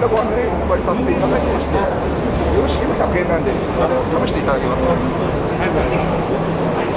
ったご案内をお配りさせていただきまして、よろしければ100円なんで試していただけますか。